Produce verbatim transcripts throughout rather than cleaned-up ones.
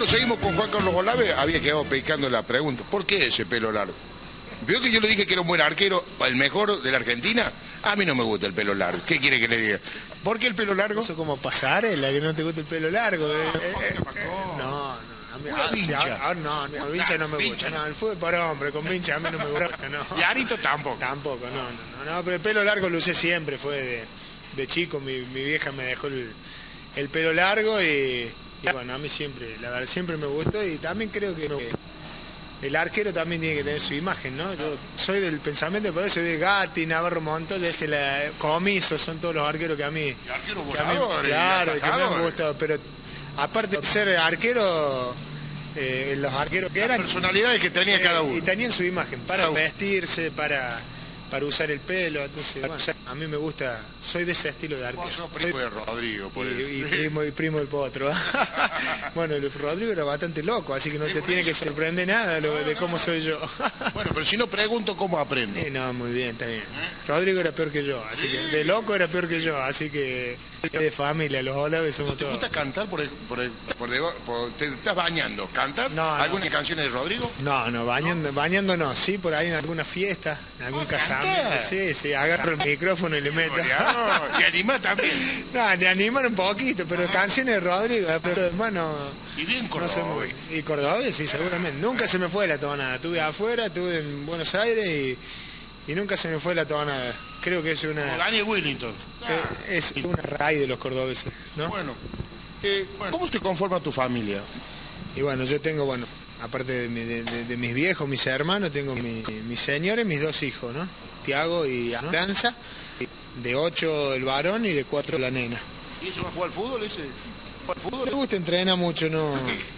seguimos con Juan Carlos Olave, había quedado pecando la pregunta, ¿por qué ese pelo largo? ¿Vio que yo le dije que era un buen arquero, el mejor de la Argentina? A mí no me gusta el pelo largo. ¿Qué quiere que le diga? ¿Por qué el pelo largo? Eso como pasarela, que no te gusta el pelo largo. Eh, eh, no, no. A mí, Una ah, sí, vincha. ah, no, no, vincha no me gusta. No, el fútbol para hombre, con vincha a mí no me gusta. No. Y Arito tampoco. Tampoco, no, no, no, no, pero el pelo largo lo usé siempre, fue de, de chico, mi, mi vieja me dejó el, el pelo largo y, y bueno, a mí siempre, la verdad, siempre me gustó y también creo que el arquero también tiene que tener su imagen, ¿no? Yo soy del pensamiento, por eso soy de Gatti, Navarro Montoya, este, la, Comiso, son todos los arqueros que a mí... Y arquero que a mí, volador, claro, y que me han gustado, pero aparte de ser arquero, eh, los arqueros que Las eran... personalidades que tenía sí, cada uno. Y tenían su imagen, para Cada uno. vestirse, para... para usar el pelo, entonces, bueno, a mí me gusta, soy de ese estilo de arquero. Vos sos primo de Rodrigo, por Y, eso. y primo, y primo del potro. Bueno, el Rodrigo era bastante loco, así que no Sí, te por tiene que eso. sorprender nada lo, de cómo soy yo. Bueno, pero si no pregunto, ¿cómo aprendo? Sí, no, muy bien, está bien. Rodrigo era peor que yo, así que de loco era peor que yo, así que de familia, los Olaves somos ¿Te todos. gusta cantar por, el, por, el, por, deba- por- te estás bañando? ¿Cantas No, no. algunas canciones de Rodrigo? No, no, bañando, bañando no, sí, por ahí en alguna fiesta, en algún Ah, casamiento, ¿cantás? sí, sí, agarro el micrófono y le meto. Y animás también. No, de animar un poquito, pero canciones de Rodrigo, pero hermano... Y bien No sé, cordobés. y cordobés, sí, seguramente. Nunca se me fue la tonada. Estuve afuera, estuve en Buenos Aires y, y nunca se me fue la tonada. Creo que es una Como Daniel Willington. eh, es una raíz de los cordobeses, ¿no? Bueno, eh, ¿cómo se conforma tu familia? Y bueno, yo tengo, bueno, aparte de, mi- de- de- de mis viejos, mis hermanos, tengo mi, mis señores, mis dos hijos, ¿no? Tiago y Aranza, de ocho el varón y de cuatro la nena. ¿Y eso va a jugar al fútbol ese? ¿Juega al fútbol? Me gusta entrenar mucho, no...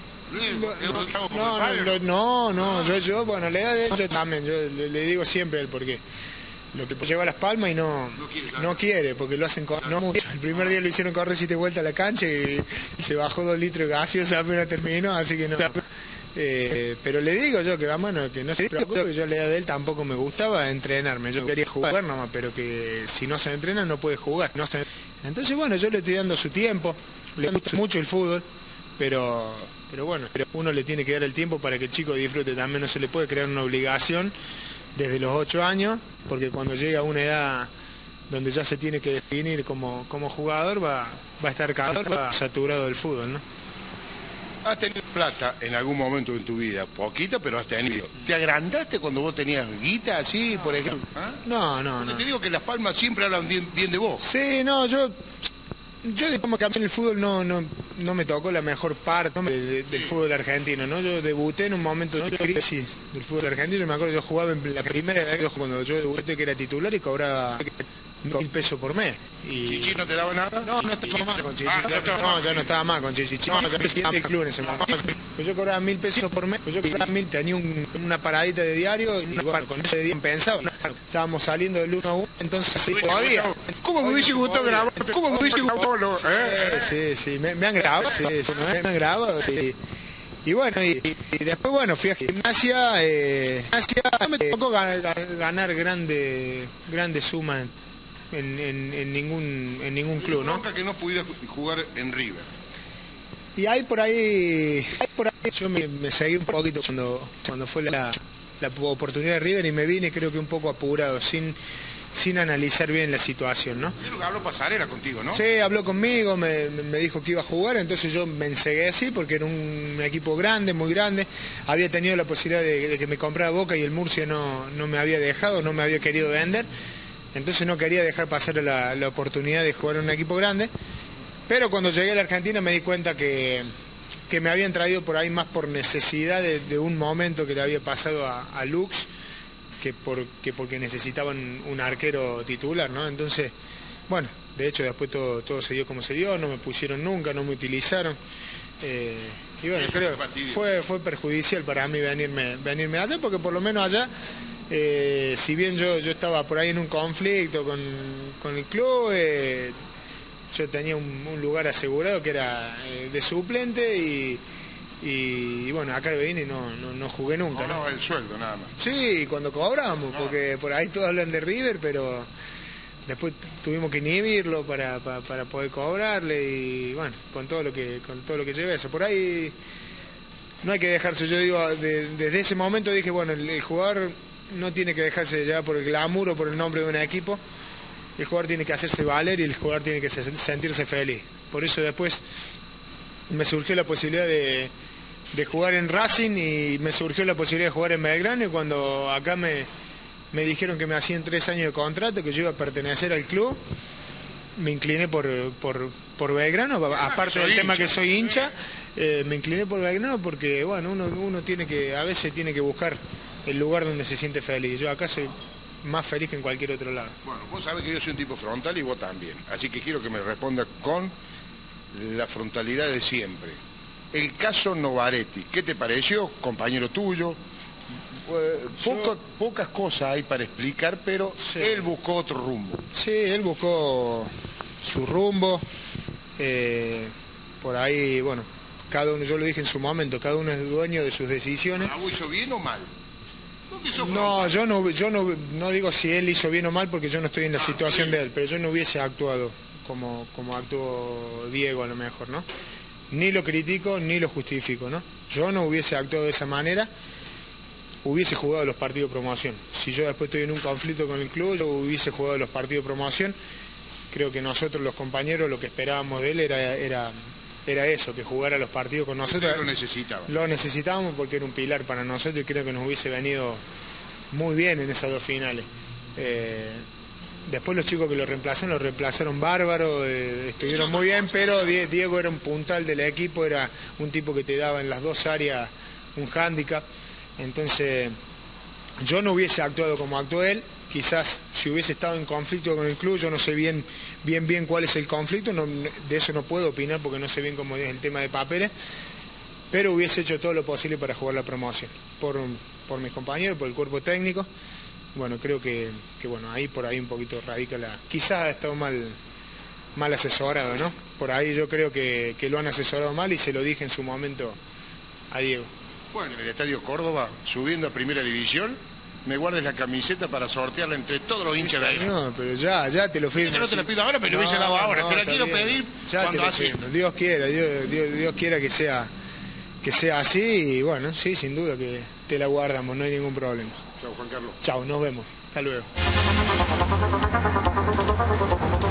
No, No, no, no, no, no, yo, yo, bueno, le da de yo también, yo le, le digo siempre el porqué. Lo que lleva Las Palmas y no, No quiere saber. no quiere, porque lo hacen correr, no mucho. El primer día lo hicieron correr siete vueltas a la cancha y se bajó dos litros de gaseosa apenas terminó, así que no. Eh, pero le digo yo que bueno, que no se preocupe, que yo la edad de él tampoco me gustaba entrenarme, yo quería jugar nomás, pero que si no se entrena no puede jugar. No se... Entonces bueno, yo le estoy dando su tiempo, le gusta mucho el fútbol, pero pero bueno, pero uno le tiene que dar el tiempo para que el chico disfrute, también no se le puede crear una obligación desde los ocho años, porque cuando llega a una edad donde ya se tiene que definir como, como jugador, va, va a estar cada vez va saturado del fútbol, ¿no? ¿Has tenido plata en algún momento de tu vida? Poquita, pero has tenido. ¿Te agrandaste cuando vos tenías guita así, por ejemplo? ¿Ah? No, no, Porque no. te digo que Las Palmas siempre hablan bien, bien de vos. Sí, no, yo, yo digamos que a mí en el fútbol no, no, no me tocó la mejor parte de- de- del fútbol argentino, ¿no? Yo debuté en un momento de crisis del fútbol argentino, yo me acuerdo, yo jugaba en la primera vez cuando yo debuté que era titular y cobraba mil pesos por mes. Y... ¿Chichi no te daba nada? No, no estaba más con Chichi. Ah, no estaba No, más. ya no estaba más con Chichi. No, ya no estaba en el club en ese momento. Pues yo cobraba mil pesos por mes. Pues yo cobraba mil, tenía un- una paradita de diario y bueno, con ese día pensaba. Estábamos saliendo del uno a uno, entonces sí podía. ¿Cómo me hubiese gustado grabar? ¿Cómo me hubiese gustado? lo- eh? Sí, sí, me, me han grabado, sí, sí, me han grabado, sí. Y bueno, y, y después, bueno, fui a gimnasia, eh, gimnasia, me tocó ganar, ganar grande, grande suma en, en, en ningún, en ningún club, ¿no? Bronca que no pudiera jugar en River. Y ahí por ahí, ahí por ahí yo me, me seguí un poquito cuando, cuando fue la, la oportunidad de River y me vine creo que un poco apurado, sin, sin analizar bien la situación, ¿no? Creo que habló Pasarela contigo, ¿no? Sí, habló conmigo, me, me dijo que iba a jugar, entonces yo me ensegué así porque era un equipo grande, muy grande. Había tenido la posibilidad de, de que me comprara Boca y el Murcia no, no me había dejado, no me había querido vender. Entonces no quería dejar pasar la, la oportunidad de jugar en un equipo grande. Pero cuando llegué a la Argentina me di cuenta que, que me habían traído por ahí más por necesidad de, de un momento que le había pasado a, a Lux, que, por, que porque necesitaban un arquero titular, ¿no? Entonces, bueno, de hecho después todo, todo se dio como se dio, no me pusieron nunca, no me utilizaron. Eh, y bueno, Eso creo fue fastidio. fue, fue perjudicial para mí venirme, venirme allá, porque por lo menos allá, eh, si bien yo, yo estaba por ahí en un conflicto con, con el club, eh, yo tenía un, un lugar asegurado que era eh, de suplente y, y, y bueno, acá vine y no, no, no jugué nunca, ¿no? No, el sueldo nada más. Sí, cuando cobramos, porque por ahí todos hablan de River, pero después tuvimos que inhibirlo para, para, para poder cobrarle y bueno, con todo lo que con todo lo que lleva eso. Por ahí no hay que dejarse, yo digo, de, desde ese momento dije, bueno, el, el jugador no tiene que dejarse llevar por el glamour o por el nombre de un equipo, el jugador tiene que hacerse valer y el jugador tiene que sentirse feliz. Por eso después me surgió la posibilidad de, de jugar en Racing y me surgió la posibilidad de jugar en Belgrano, y cuando acá me, me dijeron que me hacían tres años de contrato, que yo iba a pertenecer al club, me incliné por, por, por Belgrano, aparte del tema que soy hincha, eh, me incliné por Belgrano porque bueno, uno, uno tiene que, a veces tiene que buscar el lugar donde se siente feliz. Yo acá soy más feliz que en cualquier otro lado. Bueno, vos sabés que yo soy un tipo frontal y vos también, así que quiero que me responda con la frontalidad de siempre. El caso Novaretti, ¿qué te pareció, compañero tuyo? Eh, poco, yo... Pocas cosas hay para explicar, pero sí, él buscó otro rumbo. Sí, él buscó su rumbo, eh, por ahí, bueno, cada uno, yo lo dije en su momento, cada uno es dueño de sus decisiones. ¿Ah, hizo bien o mal? No, yo no, yo no, no digo si él hizo bien o mal porque yo no estoy en la ah, situación sí. de él, pero yo no hubiese actuado como, como actuó Diego a lo mejor, ¿no? Ni lo critico ni lo justifico, ¿no? Yo no hubiese actuado de esa manera, hubiese jugado los partidos de promoción. Si yo después estoy en un conflicto con el club, yo hubiese jugado los partidos de promoción. Creo que nosotros los compañeros lo que esperábamos de él era, era, era eso, que jugara los partidos con nosotros. Usted lo necesitaba. Lo necesitábamos porque era un pilar para nosotros y creo que nos hubiese venido muy bien en esas dos finales. Eh, después los chicos que lo reemplazaron, lo reemplazaron bárbaro, eh, estuvieron muy bien, pero Diego era un puntal del equipo, era un tipo que te daba en las dos áreas un hándicap. Entonces yo no hubiese actuado como actuó él, quizás si hubiese estado en conflicto con el club, yo no sé bien bien bien cuál es el conflicto, no, de eso no puedo opinar porque no sé bien cómo es el tema de papeles, pero hubiese hecho todo lo posible para jugar la promoción, por, por mis compañeros, por el cuerpo técnico. Bueno, creo que, que bueno, ahí por ahí un poquito radica la... Quizás ha estado mal, mal asesorado, ¿no? Por ahí yo creo que, que lo han asesorado mal y se lo dije en su momento a Diego. Bueno, en el Estadio Córdoba, subiendo a Primera División, me guardes la camiseta para sortearla entre todos los hinchas de ahí. No, pero ya, ya te lo firmo. Yo no te la pido ahora, pero no, lo hubiese dado ahora. No, te la quiero bien. pedir ya cuando así. Dios quiera, Dios, Dios, Dios quiera que sea, que sea así y bueno, sí, sin duda que te la guardamos, no hay ningún problema. Chao, Juan Carlos. Chao, nos vemos. Hasta luego.